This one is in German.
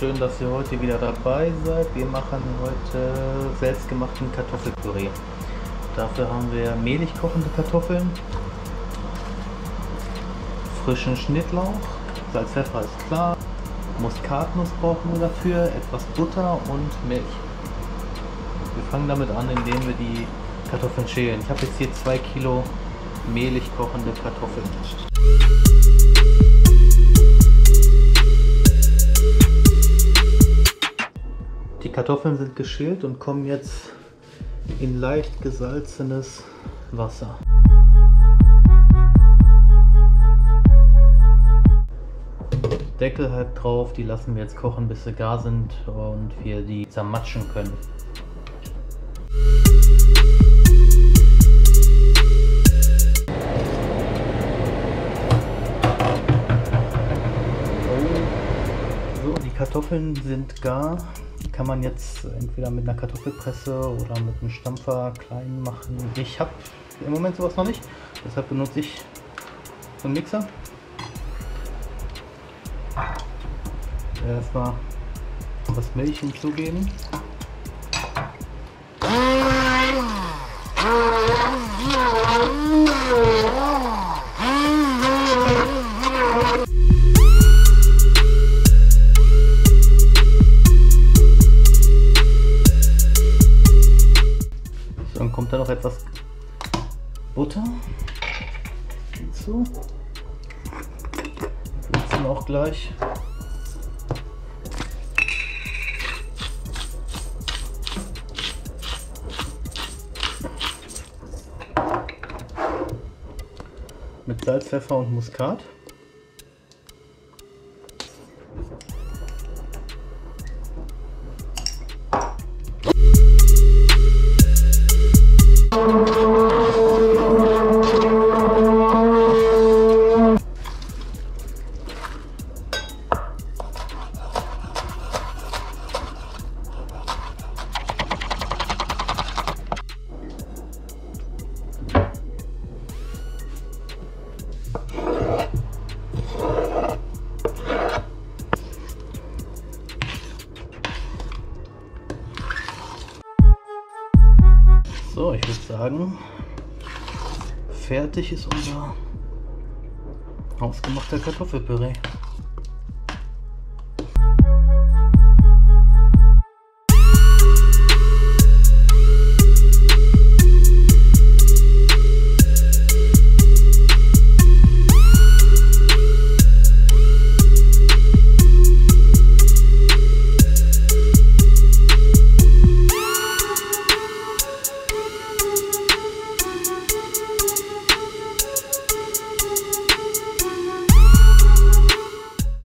schön, dass ihr heute wieder dabei seid. Wir machen heute selbstgemachten Kartoffelpüree. Dafür haben wir mehlig kochende Kartoffeln, frischen Schnittlauch, Salz, Pfeffer ist klar, Muskatnuss brauchen wir dafür, etwas Butter und Milch. Wir fangen damit an, indem wir die Kartoffeln schälen. Ich habe jetzt hier 2 Kilo mehlig kochende Kartoffeln. Die Kartoffeln sind geschält und kommen jetzt in leicht gesalzenes Wasser. Deckel halb drauf, die lassen wir jetzt kochen, bis sie gar sind und wir die zermatschen können. So, die Kartoffeln sind gar. Die kann man jetzt entweder mit einer Kartoffelpresse oder mit einem Stampfer klein machen. Ich habe im Moment sowas noch nicht, deshalb benutze ich so einen Mixer. Erstmal etwas Milch hinzugeben. So, dann kommt da noch etwas Butter hinzu. Würzen auch gleich. Mit Salz, Pfeffer und Muskat. So, ich würde sagen, fertig ist unser hausgemachter Kartoffelpüree.